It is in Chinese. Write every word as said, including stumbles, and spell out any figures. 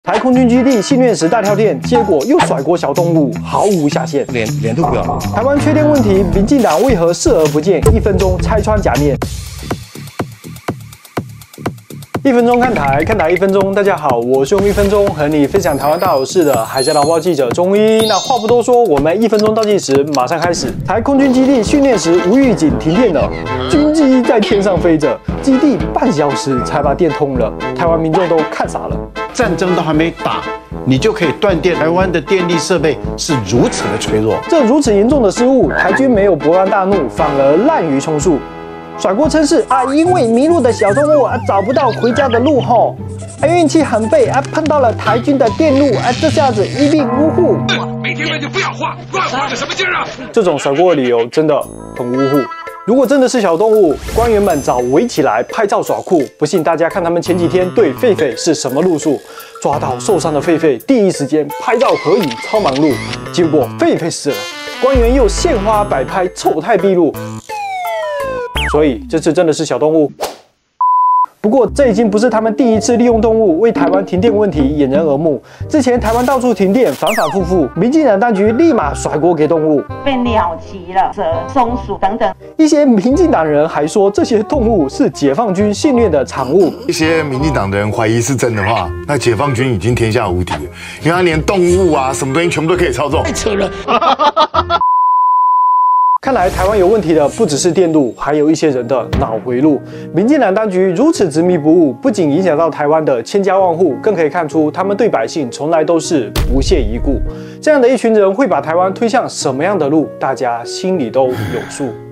台空军基地训练时大跳电，结果又甩锅小动物，毫无下限。 脸脸都不要。 台湾缺电问题，民进党为何视而不见？一分钟拆穿假面。一分钟看台，看台一分钟。大家好，我是用一分钟和你分享台湾大小事的海峡导报记者钟一。那话不多说，我们一分钟倒计时马上开始。台空军基地训练时无预警停电了，军机在天上飞着，基地半小时才把电通了，台湾民众都看傻了。 战争都还没打，你就可以断电。台湾的电力设备是如此的脆弱， 这如此严重的失误，台军没有勃然大怒，反而滥竽充数。甩锅称是啊，因为迷路的小动物啊找不到回家的路吼，啊运气很背啊碰到了台军的电路啊，这下子一命呜呼。 没听问就不要画，乱画个什么劲儿啊？ 这种甩锅的理由真的很呜呼。如果真的是小动物，官员们早围起来拍照耍酷。不信大家看他们前几天对狒狒是什么路数，抓到受伤的狒狒，第一时间拍照合影，超忙碌。结果狒狒死了，官员又献花摆拍，丑态毕露。所以这次真的是小动物。不过这已经不是他们第一次利用动物为台湾停电问题掩人耳目。之前台湾到处停电，反反复复，民进党当局立马甩锅给动物， 被鸟击了、蛇、松鼠等等。一些民进党人还说这些动物是解放军训练的产物。 一些民进党的人怀疑是真的话，那解放军已经天下无敌了，因为他连动物啊什么东西全部都可以操纵。太扯了！ 看来台湾有问题的不只是电路，还有一些人的脑回路。民进党当局如此执迷不悟，不仅影响到台湾的千家万户，更可以看出他们对百姓从来都是不屑一顾。这样的一群人会把台湾推向什么样的路，大家心里都有数。